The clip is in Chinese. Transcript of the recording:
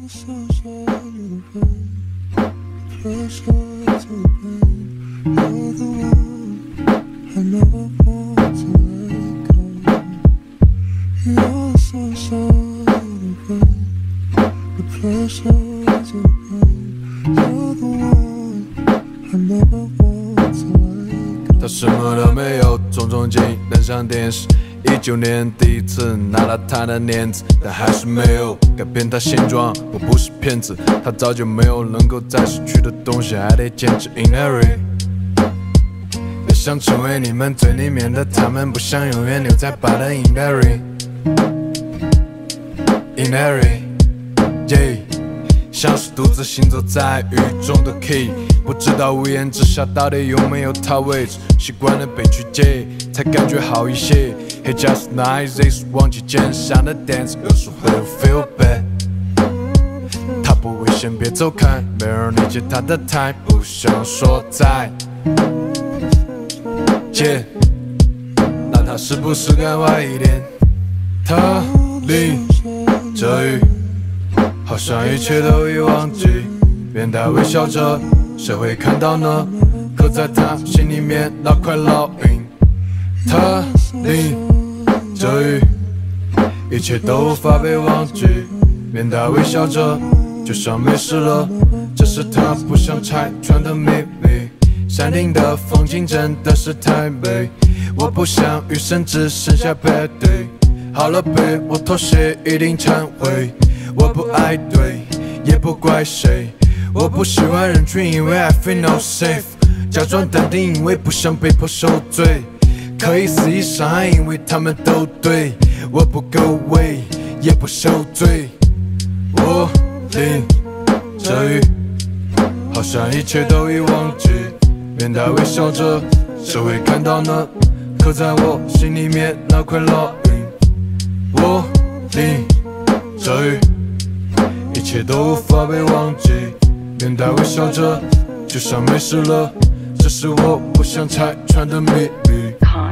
他什么都没有，种种技能上电视。19年第一次拿到他的链子，但还是没有改变他现状。我不是骗子，他早就没有能够再失去的东西，还得坚持 inherit。别想成为你们最里面的他们，不想永远留在巴的 inherit。Yeah， 像是独自行走在雨中的 key， 不知道屋檐之下到底有没有他位置，习惯了被拒绝，才感觉好一些。Hey just nice this 忘记肩上的 dance， 有时会有 feel bad。他不危险，别走开，没人理解他的态，不想说再见。那他是不是该晚一点？他淋着雨，好像一切都已忘记，面带微笑着，谁会看到呢？刻在他心里面那块烙印。他淋着雨，一切都无法被忘记，面带微笑着，就像没事了。这是他不想拆穿的秘密。山顶的风景真的是太美，我不想余生只剩下背对。好了，babe，我妥协，一定忏悔。我不爱对，也不怪谁。我不喜欢人群，因为 I feel no safe。假装淡定，因为不想被迫受罪。可以肆意伤害，因为他们都对。我不够位，也不受罪。我淋着雨，好像一切都已忘记，面带微笑着，谁会看到呢？刻在我心里面那块烙印。我淋着雨，一切都无法被忘记，面带微笑着，就像没事了。这是我不想拆穿的秘密。